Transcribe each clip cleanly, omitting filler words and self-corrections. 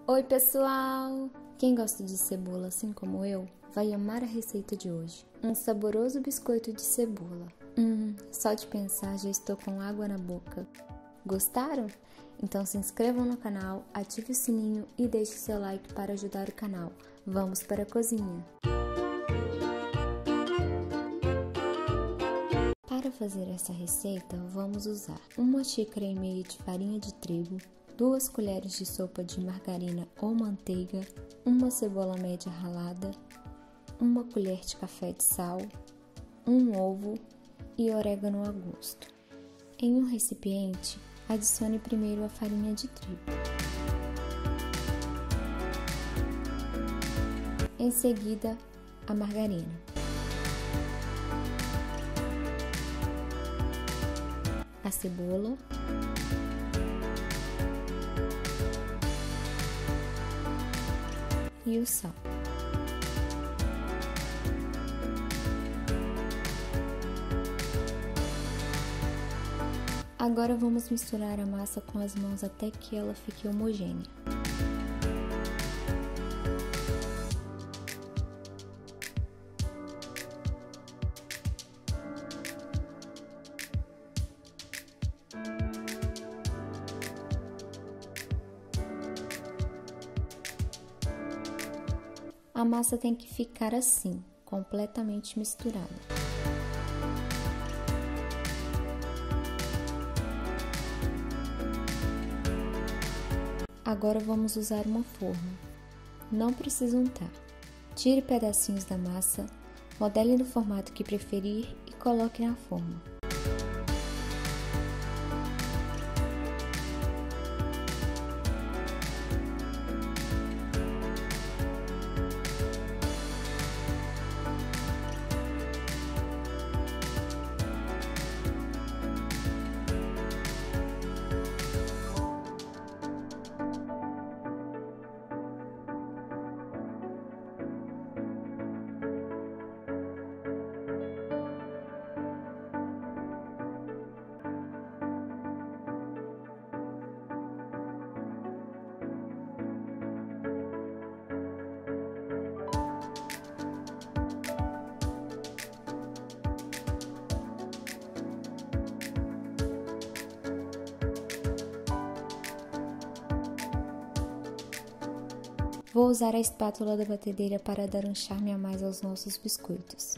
Oi pessoal! Quem gosta de cebola assim como eu, vai amar a receita de hoje. Um saboroso biscoito de cebola. Só de pensar já estou com água na boca. Gostaram? Então se inscrevam no canal, ative o sininho e deixe seu like para ajudar o canal. Vamos para a cozinha! Para fazer essa receita, vamos usar 1,5 xícara de farinha de trigo, 2 colheres de sopa de margarina ou manteiga, uma cebola média ralada, 1 colher de café de sal, um ovo e orégano a gosto. Em um recipiente, adicione primeiro a farinha de trigo. Em seguida, a margarina. A cebola, e o sal. Agora vamos misturar a massa com as mãos até que ela fique homogênea. A massa tem que ficar assim, completamente misturada. Agora vamos usar uma forma. Não precisa untar. Tire pedacinhos da massa, modele no formato que preferir e coloque na forma. Vou usar a espátula da batedeira para dar um charme a mais aos nossos biscoitos.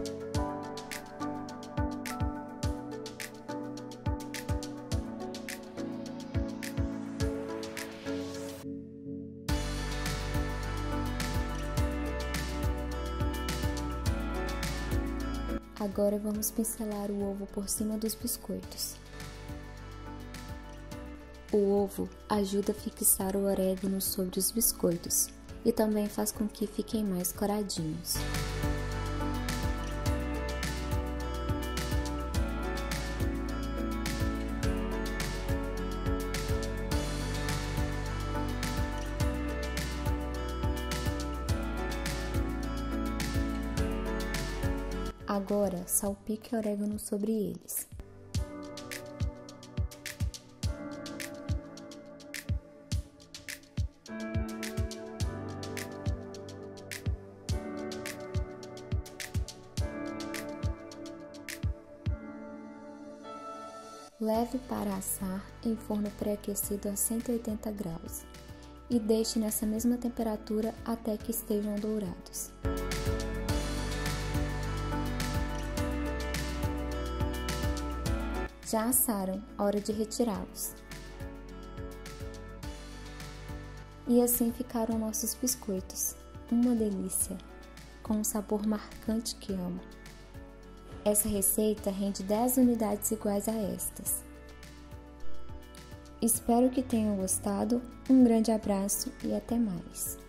Agora vamos pincelar o ovo por cima dos biscoitos. O ovo ajuda a fixar o orégano sobre os biscoitos e também faz com que fiquem mais coradinhos. Agora, salpique orégano sobre eles. Leve para assar em forno pré-aquecido a 180 graus e deixe nessa mesma temperatura até que estejam dourados. Já assaram, hora de retirá-los. E assim ficaram nossos biscoitos. Uma delícia, com um sabor marcante que amo. Essa receita rende 10 unidades iguais a estas. Espero que tenham gostado, um grande abraço e até mais!